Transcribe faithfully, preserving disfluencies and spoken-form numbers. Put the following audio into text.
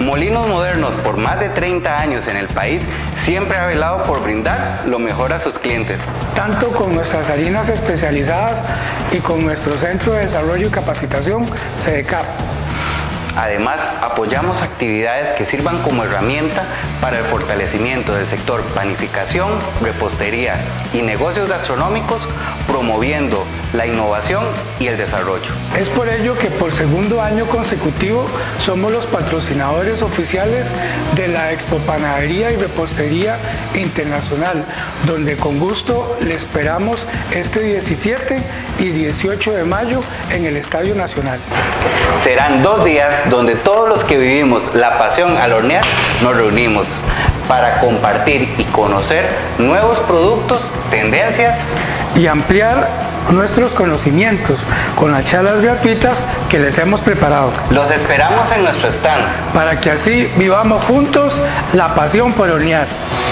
Molinos Modernos, por más de treinta años en el país, siempre ha velado por brindar lo mejor a sus clientes. Tanto con nuestras harinas especializadas y con nuestro Centro de Desarrollo y Capacitación, CEDECAP. Además, apoyamos actividades que sirvan como herramienta para el fortalecimiento del sector panificación, repostería y negocios gastronómicos, promoviendo la innovación y el desarrollo. Es por ello que por segundo año consecutivo somos los patrocinadores oficiales de la Expo Panadería y Repostería Internacional, donde con gusto le esperamos este diecisiete y dieciocho de mayo en el Estadio Nacional. Serán dos días donde todos los que vivimos la pasión al hornear nos reunimos para compartir y conocer nuevos productos, tendencias y ampliar nuestros conocimientos con las charlas gratuitas que les hemos preparado. Los esperamos en nuestro stand para que así vivamos juntos la pasión por hornear.